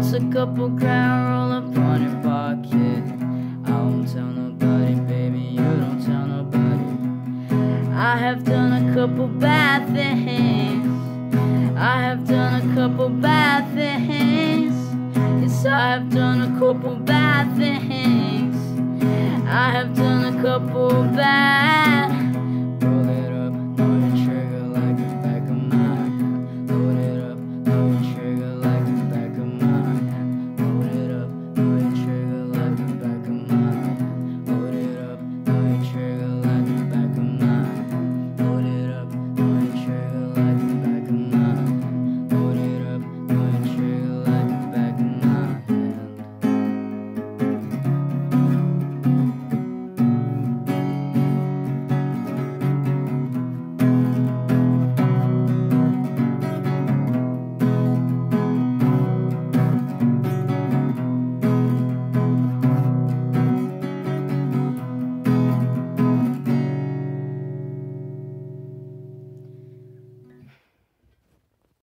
What's a couple grand roll up on your pocket? I won't tell nobody, baby, you don't tell nobody. I have done a couple bad things. I have done a couple bad things. Yes, I have done a couple bad things. I have done a couple bad